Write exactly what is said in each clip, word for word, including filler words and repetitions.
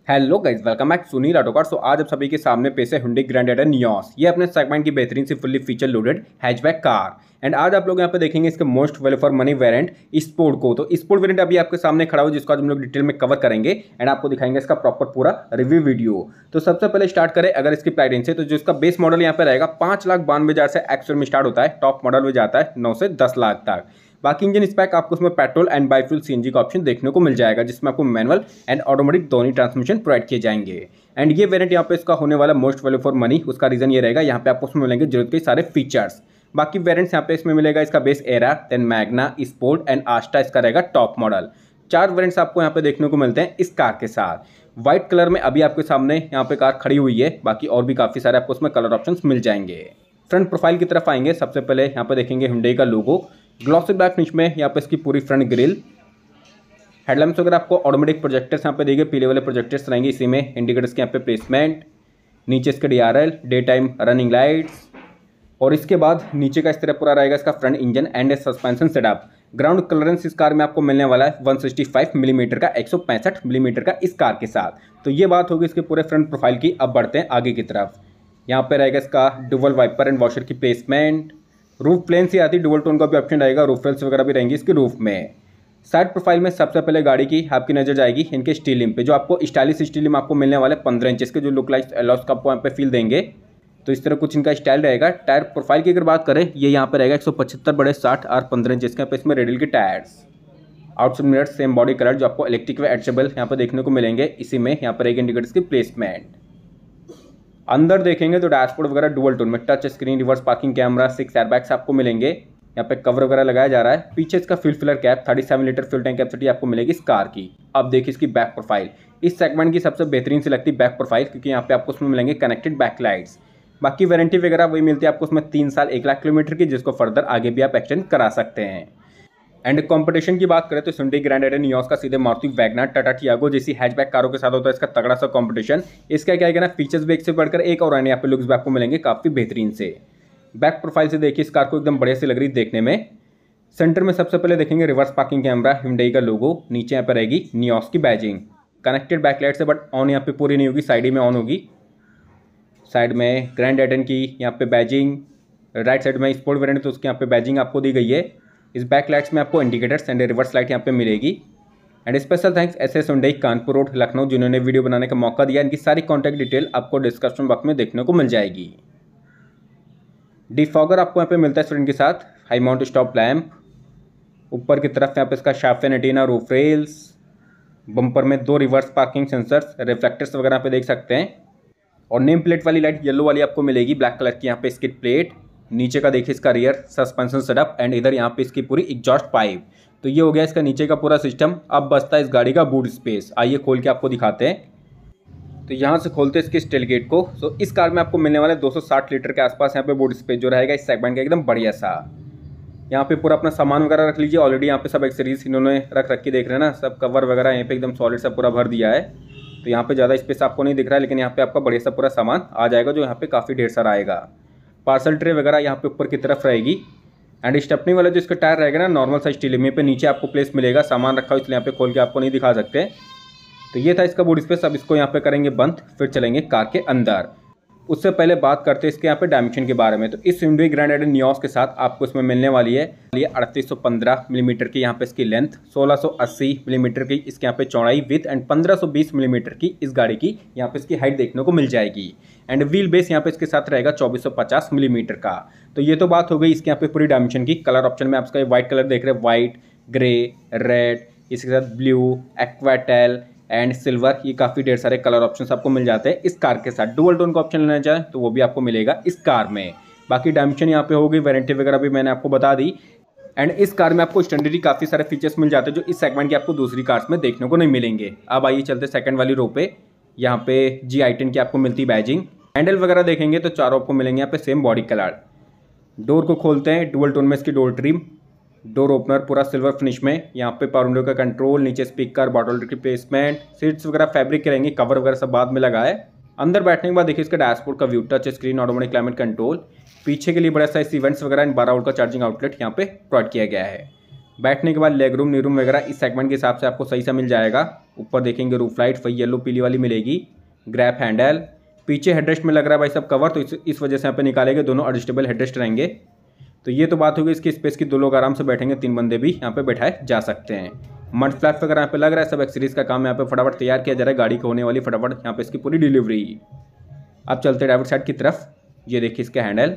Hello guys, welcome back Sunil auto car. So आज आप सभी के सामने पेश है हुंडई ग्रैंड राइडर नियोस। ये अपने सेगमेंट की बेहतरीन सी fully feature loaded hatchback car. And आज आप लोग यहाँ पे देखेंगे इसके most value for money variant sport को। तो स्पोर्ट वेरिएंट अभी आपके सामने खड़ा हो, जिसको आज हम लोग डिटेल में कवर करेंगे एंड आपको दिखाएंगे इसका प्रॉपर पूरा रिव्यू वीडियो। तो सबसे पहले स्टार्ट करें अगर इसकी प्राइस रेंज से, तो जो इसका बेस मॉडल यहाँ पे रहेगा पांच लाख बानवे हजार से एक्चुअल में स्टार्ट होता है। टॉप मॉडल में जाता है नौ से दस लाख तक। बाकी इंजन स्पेक आपको उसमें पेट्रोल एंड बायोफ्यूल सीएनजी का ऑप्शन देखने को मिल जाएगा, जिसमें आपको मैनुअल एंड ऑटोमेटिक दोनों ट्रांसमिशन प्रोवाइड किए जाएंगे। एंड ये वेरिएंट यहाँ पे इसका होने वाला मोस्ट वैल्यू फॉर मनी, उसका रीजन ये रहेगा यहाँ पे आपको उसमें मिलेंगे जरूरत के सारे फीचर्स। बाकी वेरिएंट्स यहाँ पे इसमें मिलेगा इसका base era, then Magna, sport and Asta इसका रहेगा टॉप मॉडल। चार वेरिएंट्स आपको यहाँ पे देखने को मिलते हैं इस कार के साथ। व्हाइट कलर में अभी आपके सामने यहाँ पे कार खड़ी हुई है, बाकी और भी काफी सारे आपको उसमें कलर ऑप्शंस मिल जाएंगे। फ्रंट प्रोफाइल की तरफ आएंगे, सबसे पहले यहाँ पे देखेंगे हुंडई का लोगो ग्लॉसी ब्लैक फिनिश में, यहाँ पे इसकी पूरी फ्रंट ग्रिल। हेडलैम्प्स वगैरह आपको ऑटोमेटिक प्रोजेक्टर्स यहाँ पे देंगे, पीले वाले प्रोजेक्टर्स रहेंगे इसी में। इंडिकेटर्स के यहाँ पे प्लेसमेंट, नीचे इसके D R L, day time running lights, और इसके बाद नीचे का इस तरह पूरा रहेगा इसका front engine and suspension setup. Ground clearance इस कार में आपको मिलने वाला है एक सौ पैंसठ मिलीमीटर का, एक सौ पैंसठ मिलीमीटर का इस कार के साथ। तो ये बात होगी इसके पूरे फ्रंट प्रोफाइल की। अब बढ़ते हैं आगे की तरफ। यहाँ पे रहेगा इसका डुअल वाइपर एंड वॉशर की प्लेसमेंट। रूफ प्लेन से आती डुअल टोन का भी ऑप्शन रहेगा, रूफ रेल्स वगैरह भी रहेंगी इसके रूफ में। साइड प्रोफाइल में सबसे पहले गाड़ी की आपकी नजर जाएगी इनके स्टीलिंग पे, जो आपको स्टाइलिश स्टीलिंग आपको मिलने वाले पंद्रह इंचेस के, जो लुक लाइक एलॉस का आपको यहाँ पे फील देंगे। तो इस तरह कुछ इनका स्टाइल रहेगा। टायर प्रोफाइल की अगर बात करें, ये यहाँ पे रहेगा एक सौ पचहत्तर बड़े साठ आर पंद्रह इंचेस के, इसमें रेडियल के tyres. Outside mirror same body colour, जो आपको इलेक्ट्रिक व एडजस्टेबल यहाँ पे देखने को मिलेंगे इसी में। यहाँ पर रहेगी इंडिकेटर्स की प्लेसमेंट। अंदर देखेंगे तो डैशबोर्ड वगैरह डुअल टोन में, touch screen, reverse parking camera, six airbags आपको मिलेंगे। यहाँ पे कवर वगैरह लगाया जा रहा है। पीछे इसका फ्यूल फिलर कैप, सैंतीस लीटर फ्यूल टैंक कैपेसिटी आपको मिलेगी इस कार की। अब देखिए इसकी बैक प्रोफाइल, इस सेगमेंट की सबसे बेहतरीन से लगती है बैक प्रोफाइल, क्योंकि यहाँ पे आपको उसमें मिलेंगे कनेक्टेड बैक लाइट्स। बाकी वारंटी वगैरह वही मिलती है आपको उसमें तीन साल एक लाख किलोमीटर की, जिसको फर्दर आगे भी आप एक्सटेंड करा सकते हैं। एंड कंपटीशन की बात करें तो हुंडई ग्रैंड राइडर नियोस का सीधे मारुति वैगनर, टाटा टियागो जैसी हैचबैक कारों के साथ होता है इसका तगड़ा सा कंपटीशन। इसका क्या है ना, फीचर्स भी एक से बढ़कर एक, और यहाँ पे लुक्स भी आपको मिलेंगे काफी बेहतरीन से। बैक प्रोफाइल से देखिए इस कार को एकदम बढ़िया से लग रही देखने में। सेंटर में सबसे पहले देखेंगे रिवर्स पार्किंग कैमरा, हुंडई का लोगो, नीचे यहाँ पे रहेगी नियोस की बैजिंग। कनेक्टेड बैकलाइट से बट ऑन यहाँ पे पूरी नहीं होगी, साइड में ऑन होगी। साइड में ग्रैंड राइडर की यहाँ पे बैजिंग, राइट साइड में स्पोर्ट वेरिएंट तो उसकी यहाँ पे बैजिंग आपको दी गई है। इस बैक लाइट्स में आपको इंडिकेटर्स एंड रिवर्स लाइट यहाँ पे मिलेगी। And special thanks S S Hyundai Kanpur road Lucknow, जिन्होंने वीडियो बनाने का मौका दिया। इनकी सारी कॉन्टैक्ट डिटेल आपको डिस्क्रिप्शन बॉक्स में देखने को मिल जाएगी। डिफॉगर आपको यहाँ पे मिलता है स्टूडेंट के साथ, हाई माउंट स्टॉप लैम्प, ऊपर की तरफ यहाँ पे इसका shaft and antenna, roof rails, bumper में दो रिवर्स पार्किंग सेंसर्स, रिफ्लेक्टर्स वगैरह यहाँ पे देख सकते हैं। और नेम प्लेट वाली लाइट येलो वाली आपको मिलेगी, ब्लैक कलर की यहाँ पे स्किड प्लेट। नीचे का देखिए इसका रियर सस्पेंशन सेटअप एंड इधर यहाँ पे इसकी पूरी एग्जॉस्ट पाइप। तो ये हो गया इसका नीचे का पूरा सिस्टम। अब बचता है इस गाड़ी का बूट स्पेस, आइए खोल के आपको दिखाते हैं। तो यहाँ से खोलते हैं इसके स्टेल गेट को। तो इस कार में आपको मिलने वाले दो सौ साठ लीटर के आसपास यहाँ पे बूट स्पेस जो रहेगा इस सेगमेंट का एकदम बढ़िया सा। यहाँ पे पूरा अपना सामान वगैरह रख लीजिए। ऑलरेडी यहाँ पे सब एक्सेसरीज इन्होंने रख रख के देख रहे हैं ना, सब कवर वगैरह यहाँ पे एकदम सॉलिड सा पूरा भर दिया है। तो यहाँ पे ज़्यादा स्पेस आपको नहीं दिख रहा है, लेकिन यहाँ पे आपका बढ़िया सा पूरा सामान आ जाएगा, जो यहाँ पे काफ़ी ढेर सारा आएगा। पार्सल ट्रे वगैरह यहाँ पे ऊपर की तरफ रहेगी। एंड स्टेपनी वाला जो इसका टायर रहेगा ना, नॉर्मल साइज स्टील में पे नीचे आपको प्लेस मिलेगा। सामान रखा हो इसलिए यहाँ पे खोल के आपको नहीं दिखा सकते। तो ये था इसका बूट स्पेस। अब इसको यहाँ पे करेंगे बंद, फिर चलेंगे कार के अंदर। उससे पहले बात करते हैं इसके यहाँ पे डायमेंशन के बारे में। तो इस हुंडई ग्रैंड राइडर नियोस के साथ आपको इसमें मिलने वाली है ये अड़तीस सौ पंद्रह मिलीमीटर की यहाँ पे इसकी लेंथ, सोलह सौ अस्सी मिलीमीटर की इसके यहाँ पे चौड़ाई विथ, एंड पंद्रह सौ बीस मिलीमीटर की इस गाड़ी की यहाँ पे इसकी हाइट देखने को मिल जाएगी। एंड व्हील बेस यहाँ पे इसके साथ रहेगा चौबीस सौ पचास मिलीमीटर का। तो ये तो बात हो गई इसके यहाँ पे पूरी डायमेंशन की। कलर ऑप्शन में आपका व्हाइट कलर देख रहे हैं, व्हाइट, ग्रे, रेड, इसके साथ ब्लू, एक्वाटेल एंड सिल्वर, ये काफ़ी ढेर सारे कलर ऑप्शंस आपको मिल जाते हैं इस कार के साथ। डुअल टोन का ऑप्शन लेना चाहें तो वो भी आपको मिलेगा इस कार में। बाकी डायमेंशन यहाँ पे होगी, वारंटी वगैरह भी मैंने आपको बता दी। एंड इस कार में आपको स्टैंडर्ड काफ़ी सारे फीचर्स मिल जाते हैं, जो इस सेगमेंट के आपको दूसरी कार्स में देखने को नहीं मिलेंगे। अब आइए चलते सेकंड वाली रो पे। यहाँ पे जी आई टेन की आपको मिलती है बैजिंग। हैंडल वगैरह देखेंगे तो चारों आपको मिलेंगे यहाँ पे सेम बॉडी कलर। डोर को खोलते हैं, डुअल टोन में इसकी डोर ट्रिम, डोर ओपनर पूरा सिल्वर फिनिश में। यहाँ पे पावर विंडो का कंट्रोल, नीचे स्पीकर, बॉटल की प्लेसमेंट, सीट्स वगैरह फैब्रिक के रहेंगे, कवर वगैरह सब बाद में लगा है। अंदर बैठने के बाद देखिए इसका डैशबोर्ड का view, touch screen, automatic climate control, पीछे के लिए बड़ा साइज इवेंट्स वगैरह, बारह वोल्ट का चार्जिंग आउटलेट यहाँ पे प्रोवाइड किया गया है। बैठने के बाद लेग रूम नी रूम वगैरह इस सेगमेंट के हिसाब से आपको सही से मिल जाएगा। ऊपर देखेंगे रूफ लाइट वही येलो पीली वाली मिलेगी। ग्रैप हैंडल, पीछे हेडरेस्ट में लग रहा है भाई सब कवर, तो इस इस वजह से यहाँ पे निकालेंगे, दोनों एडजस्टेबल हेडरेस्ट रहेंगे। तो ये तो बात होगी इसकी स्पेस की, दो लोग आराम से बैठेंगे, तीन बंदे भी यहाँ पे बैठाए जा सकते हैं। मड फ्लैप वगैरह यहाँ पे लग रहा है, सब एक्सरीज का काम यहाँ पे फटाफट तैयार किया जा रहा है, गाड़ी को होने वाली फटाफट यहाँ पे इसकी पूरी डिलीवरी। अब चलते ड्राइवर साइड की तरफ, ये देखिए इसके हैंडल।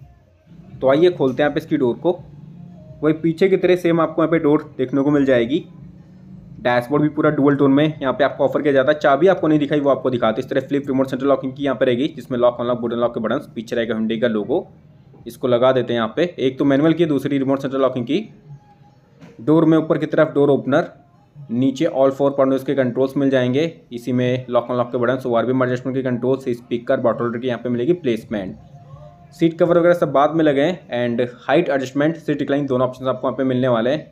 तो आइए खोलते हैं यहाँ पे इसकी डोर को। वही पीछे की तरह सेम आपको यहाँ पे डोर देखने को मिल जाएगी। डैशबोर्ड भी पूरा डुअल टोन में यहाँ पे आपको ऑफर किया जाता है। चाबी आपको नहीं दिखाई, वो आपको दिखाते इस तरह फ्लिप रिमोट सेंट्रल लॉकिंग की यहाँ पे रहेगी, जिसमें लॉक अनलॉक बटन लॉक के बटन, पीछे रहेगा हुंडई का लोगो। इसको लगा देते हैं यहाँ पे, एक तो मैनुअल की, दूसरी रिमोट सेंट्रल लॉकिंग की। डोर में ऊपर की तरफ डोर ओपनर, नीचे ऑल फोर पॉइंट्स के कंट्रोल्स मिल जाएंगे, इसी में लॉक अनलॉक के बटन, ओआरबी एडजस्टमेंट के कंट्रोल्स, स्पीकर, बॉटल होल्डर की यहाँ पे मिलेगी प्लेसमेंट। सीट कवर वगैरह सब बाद में लगे हैं and height adjustment, seat recline दोनों ऑप्शन आपको यहाँ पे मिलने वाले हैं।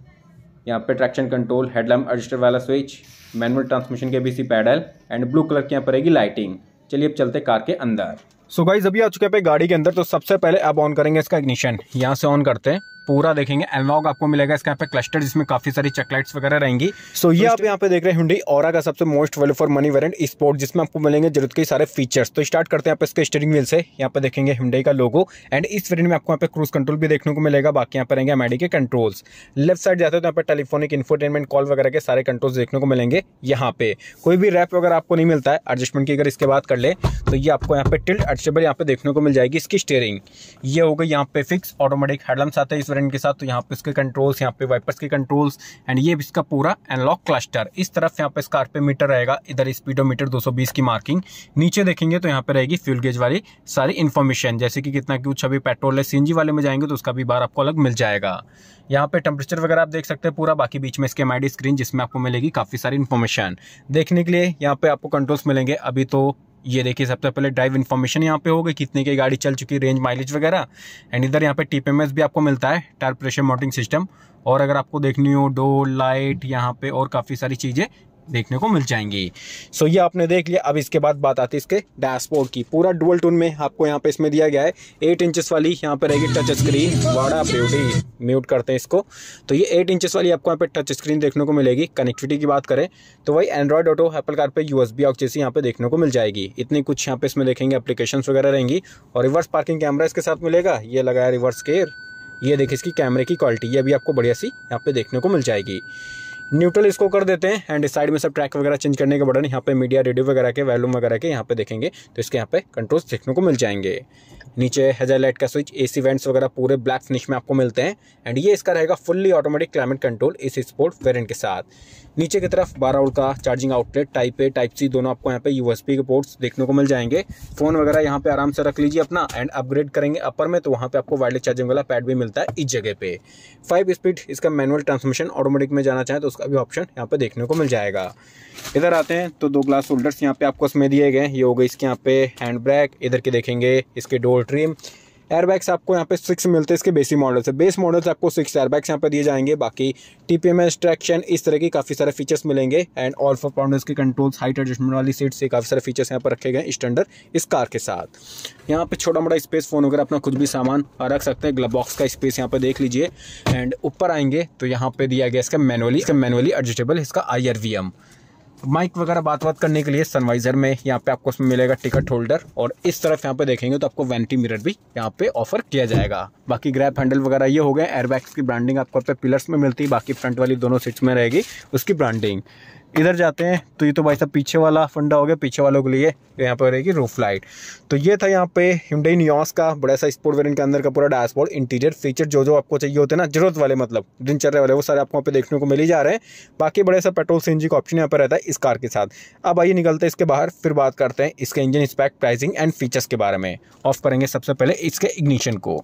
यहाँ पे ट्रैक्शन कंट्रोल, हेडलैम्प एडजस्टर वाला स्विच, मैनुअल ट्रांसमिशन के बीसी पैडल एंड ब्लू कलर की यहाँ पर रहेगी लाइटिंग। चलिए अब चलते कार के अंदर। सो गाइस अभी आ चुके हैं पे गाड़ी के अंदर। तो सबसे पहले अब ऑन करेंगे इसका इग्निशन, यहाँ से ऑन करते हैं। पूरा देखेंगे एनालॉग आपको मिलेगा इसका यहाँ पे क्लस्टर, जिसमें काफी सारी चेक लाइट्स वगैरह रहेंगी। सो ये आप यहाँ पे देख रहे हैं हुंडई ऑरा का सबसे most value for money variant sport, जिसमें आपको मिलेंगे जरूरत के सारे फीचर्स। तो स्टार्ट करते हैं यहाँ पे इसके स्टीयरिंग व्हील से। यहाँ पे देखेंगे हुंडई का लोगो एंड इस वेरिएंट में आपको यहाँ पे क्रूज कंट्रोल भी देखने को मिलेगा। बाकी यहाँ पे रहेंगे एमआईडी के कंट्रोल्स। लेफ्ट साइड जाते हैं तो यहाँ पे टेलीफोनिक, इंफोटेनमेंट, कॉल वगैरह के सारे कंट्रोल्स देखने को मिलेंगे। यहाँ पे कोई भी रैप वगैरह आपको नहीं मिलता है। एडजस्टमेंट की अगर इसके बात कर ले तो ये आपको यहाँ पे टिल्ट एडजस्टेबल यहाँ पे देखने को मिल जाएगी। इसकी स्टीयरिंग ये हो गई, यहाँ पे फिक्स ऑटोमेटिक हेडलैम्प्स आते हैं इस वेरिएंट के साथ। तो यहाँ पे इसके कंट्रोल्स, यहाँ पे वाइपर्स के कंट्रोल्स एंड ये इसका पूरा एनालॉग क्लस्टर। इस तरफ यहाँ पे स्कार पे मीटर रहेगा, इधर स्पीडोमीटर दो सौ बीस की मार्किंग। नीचे देखेंगे तो यहाँ पे रहेगी फ्यूल गेज वाली सारी इन्फॉर्मेशन, जैसे कि कितना कुछ अभी पेट्रोल है। सीएनजी वाले में जाएंगे तो उसका भी बार आपको अलग मिल जाएगा। यहाँ पे टेम्परेचर वगैरह आप देख सकते हैं पूरा। बाकी बीच में इसके एमआईडी स्क्रीन, जिसमें आपको मिलेगी काफी सारी इन्फॉर्मेशन देखने के लिए। यहाँ पे आपको कंट्रोल्स मिलेंगे। अभी तो ये देखिए सबसे पहले ड्राइव इन्फॉर्मेशन यहाँ पे होगी, कितने की गाड़ी चल चुकी, रेंज, माइलेज वगैरह। एंड इधर यहाँ पे टीपीएमएस भी आपको मिलता है, टायर प्रेशर मॉनिटरिंग सिस्टम। और अगर आपको देखनी हो डोर लाइट, यहाँ पे और काफ़ी सारी चीज़ें देखने को मिल जाएंगी। सो so, ये आपने देख लिया। अब इसके बाद बात आती है इसके डैशबोर्ड की। पूरा डुअल टोन में आपको यहाँ पे इसमें दिया गया है। एट इंचेस वाली यहाँ पे रहेगी टच स्क्रीन। वाड़ा ब्यूटी, म्यूट करते हैं इसको। तो ये एट इंचेस वाली आपको यहाँ पे टच स्क्रीन देखने को मिलेगी। कनेक्टिविटी की बात करें तो वही Android auto, Apple CarPlay USB aux जैसी यहाँ पे देखने को मिल जाएगी। इतनी कुछ यहाँ पे इसमें देखेंगे एप्लीकेशन वगैरह रहेंगी। और रिवर्स पार्किंग कैमरा इसके साथ मिलेगा। ये लगाया रिवर्स केयर। ये देखिए इसकी कैमरे की क्वालिटी, ये भी आपको बढ़िया सी यहाँ पे देखने को मिल जाएगी। न्यूट्रल इसको कर देते हैं एंड साइड में सब ट्रैक वगैरह चेंज करने के बटन, यहाँ पे मीडिया, रेडियो वगैरह के, वॉल्यूम वगैरह के यहाँ पे देखेंगे तो इसके यहाँ पे कंट्रोल्स देखने को मिल जाएंगे। नीचे हेजाइल लाइट का स्विच, एसी वेंट्स वगैरह पूरे ब्लैक फिनिश में आपको मिलते हैं। एंड ये इसका रहेगा फुल्ली ऑटोमेटिक क्लाइमेट कंट्रोल इस स्पोर्ट वेरिएंट के साथ। नीचे की तरफ बारह वोल्ट का charging outlet, type A type C दोनों आपको यहाँ पे यूएसबी के पोर्ट्स देखने को मिल जाएंगे। फोन वगैरह यहाँ पे आराम से रख लीजिए अपना। एंड अपग्रेड करेंगे अपर में तो वहाँ पे आपको वायरलेस चार्जिंग वाला पैड भी मिलता है इस जगह पे। फाइव स्पीड इसका मैनुअल ट्रांसमिशन, ऑटोमेटिक में जाना चाहें तो उसका भी ऑप्शन यहाँ पे देखने को मिल जाएगा। इधर आते हैं तो दो ग्लास होल्डर्स यहाँ पे आपको इसमें दिए गए। ये हो गई इसके यहाँ पे हैंड ब्रेक। इधर के देखेंगे इसके डोर ट्रिम। एयरबैग्स आपको यहाँ पे सिक्स मिलते हैं इसके बेसिक मॉडल से। बेस मॉडल से आपको सिक्स एयरबैग्स यहाँ पे दिए जाएंगे। बाकी टीपीएमएस, ट्रैक्शन, इस तरह की काफ़ी सारे फीचर्स मिलेंगे। एंड ऑल फोर पाउंडर्स के कंट्रोल्स, हाइट एडजस्टमेंट वाली सीट से काफ़ी सारे फीचर्स यहाँ पर रखे गए स्टैंडर्ड इस कार के साथ। यहाँ पे छोटा मोटा स्पेस, फोन वगैरह अपना कुछ भी सामान रख सकते हैं। ग्लव बॉक्स का स्पेस यहाँ पे देख लीजिए। एंड ऊपर आएंगे तो यहाँ पे दिया गया इसका मैनुअली इसका मैनुअली एडजस्टेबल इसका I R V M. Mike वगैरह बात बात करने के लिए सनवाइजर में यहाँ पे आपको उसमें मिलेगा टिकट होल्डर। और इस तरफ यहाँ पे देखेंगे तो आपको वैनिटी मिरर भी यहाँ पे ऑफर किया जाएगा। बाकी ग्रैब हैंडल वगैरह ये हो गए। एयरबैग्स की ब्रांडिंग आपको पे पिलर्स में मिलती है। बाकी फ्रंट वाली दोनों सीट्स में रहेगी उसकी ब्रांडिंग। इधर जाते हैं तो ये तो भाई साहब पीछे वाला फंडा हो गया। पीछे वालों के लिए यहाँ पर रहेगी रूफ लाइट। तो ये था यहाँ पे Hyundai Nios का बड़ा सा स्पोर्ट वेरिएंट के अंदर का पूरा डैशबोर्ड। इंटीरियर फीचर जो जो आपको चाहिए होते हैं ना, जरूरत वाले, मतलब दिनचर्या वाले, वो सारे आपको यहाँ पे देखने को मिल ही जा रहे हैं। बाकी बड़े सा पेट्रोल सीएनजी का ऑप्शन यहाँ पर रहता है इस कार के साथ। अब आइए निकलते हैं इसके बाहर, फिर बात करते हैं इसके engine spec, pricing and features के बारे में। ऑफ करेंगे सबसे पहले इसके इग्निशन को।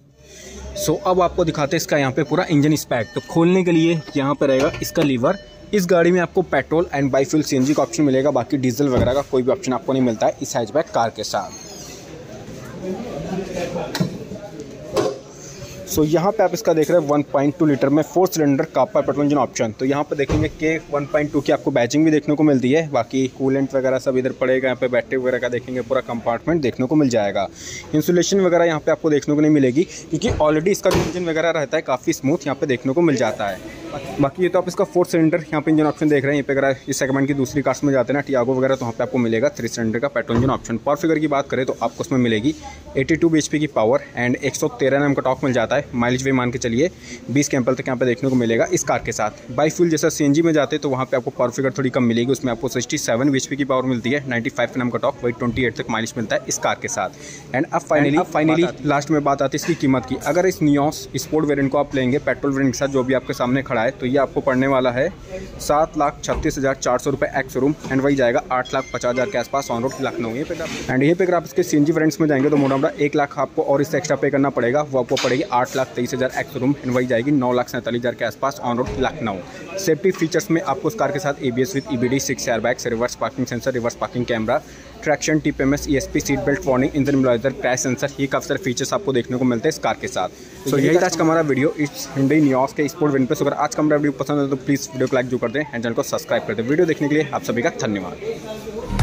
सो so, अब आपको दिखाते हैं इसका यहाँ पे पूरा इंजन स्पेक। तो खोलने के लिए यहाँ पे रहेगा इसका लीवर। इस गाड़ी में आपको पेट्रोल एंड बाईफ्यूल सीएनजी का ऑप्शन मिलेगा। बाकी डीजल वगैरह का कोई भी ऑप्शन आपको नहीं मिलता है इस हैचबैक कार के साथ। सो यहाँ पे आप इसका देख रहे हैं वन पॉइंट टू लीटर में फोर सिलेंडर कापर पेट्रोल इंजन ऑप्शन। तो यहाँ पे देखेंगे कि वन पॉइंट टू की आपको बैजिंग भी देखने को मिलती है, बाकी कूलेंट वगैरह सब इधर पड़ेगा। यहाँ पे बैटरी वगैरह का देखेंगे पूरा कंपार्टमेंट देखने को मिल जाएगा। इंसुलेशन वगैरह यहाँ पे आपको देखने को नहीं मिलेगी, क्योंकि ऑलरेडी इसका जो इंजन वगैरह रहता है काफ़ी स्मूथ यहाँ पे देखने को मिल जाता है। बाकी ये तो आप इसका फोर सिलेंडर यहाँ पे इंजन ऑप्शन देख रहे हैं। यहाँ पे अगर इस सेगमेंट की दूसरी कार्स में जाते हैं ना, टियागो वगैरह, तो वहाँ पे आपको मिलेगा थ्री सिलेंडर का petrol engine option. Power figure की बात करें तो आपको उसमें मिलेगी बयासी बीएचपी की पावर एंड एक सौ तेरह एनएम का टॉर्क मिल जाता है। माइलेज भी मान के चलिए बीस कैंपल तक यहाँ पे देखने को मिलेगा इस कार के साथ। बाई फ्यूल जैसा सीएनजी में जाते तो वहाँ पे आपको पावर फिगर थोड़ी कम मिलेगी, उसमें आपको सिक्सटी सेवन बीएचपी की पावर मिलती है, पचानवे एनएम का टॉर्क, वही अट्ठाईस तक माइलेज मिलता है इस कार के साथ। एंड अब फाइनली फाइनली लास्ट में बात आती है इसकी कीमत की। अगर इस नियोस स्पोर्ट वेरिएंट को आप लेंगे पेट्रोल वेरिएंट के साथ, जो भी आपके सामने खड़ा है, तो ये आपको पड़ने वाला है सात लाख छत्तीस हज़ार चार सौ रुपये एक्स शोरूम, एंड वही जाएगा आठ लाख पचास हज़ार के आसपास ऑन रोड लखनऊ। ये पे एंड ये पे अगर आप इसके सीएनजी वेरिएंट्स में जाएंगे तो मोटा मोटा एक लाख आपको और इससे एक्स्ट्रा पे करना पड़ेगा, वो आपको पड़ेगी आठ लाख तेईस हज़ार एक्स शोरूम, एंड वही जाएगी नौ लाख सैंतालीस हज़ार के आसपास on road Lucknow. Safety features में आपको इस कार के साथ ABS with EBD, six airbags, reverse parking sensor, reverse parking camera, traction, TPMS, ESP, seat belt warning, engine immobiliser, crash sensor, ये काफ़ी सारे फीचर्स आपको देखने को मिलते हैं इस कार के साथ। सो so, यही था आज का हमारा वीडियो इस Hyundai नियोस के स्पोर्ट वेरिएंट पे। अगर आज का हमारा वीडियो पसंद है तो प्लीज़ वीडियो को लाइक जो कर दें एंड चैनल को सब्सक्राइब कर दें। वीडियो देखने के लिए आप सभी का धन्यवाद।